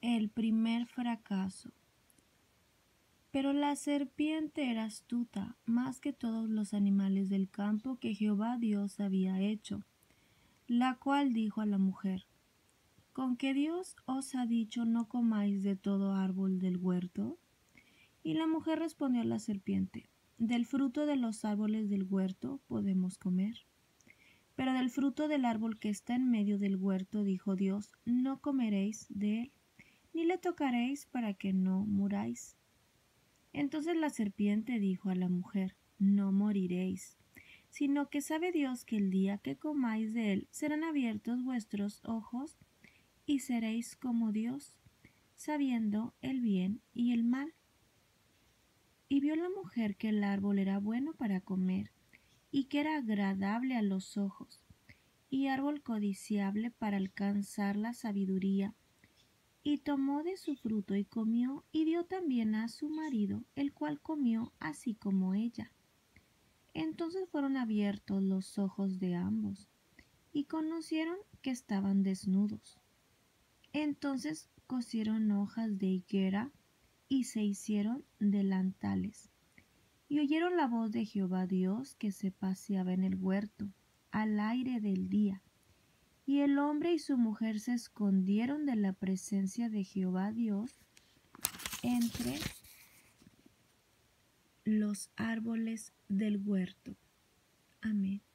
El primer fracaso. Pero la serpiente era astuta, más que todos los animales del campo que Jehová Dios había hecho, la cual dijo a la mujer: ¿Con qué Dios os ha dicho no comáis de todo árbol del huerto? Y la mujer respondió a la serpiente: Del fruto de los árboles del huerto podemos comer. Pero del fruto del árbol que está en medio del huerto, dijo Dios, no comeréis de él, ni le tocaréis para que no muráis. Entonces la serpiente dijo a la mujer: No moriréis, sino que sabe Dios que el día que comáis de él serán abiertos vuestros ojos, y seréis como Dios, sabiendo el bien y el mal. Y vio la mujer que el árbol era bueno para comer, y que era agradable a los ojos, y árbol codiciable para alcanzar la sabiduría. Y tomó de su fruto y comió, y dio también a su marido, el cual comió así como ella. Entonces fueron abiertos los ojos de ambos, y conocieron que estaban desnudos. Entonces cosieron hojas de higuera, y se hicieron delantales. Y oyeron la voz de Jehová Dios que se paseaba en el huerto, al aire del día. Y el hombre y su mujer se escondieron de la presencia de Jehová Dios entre los árboles del huerto. Amén.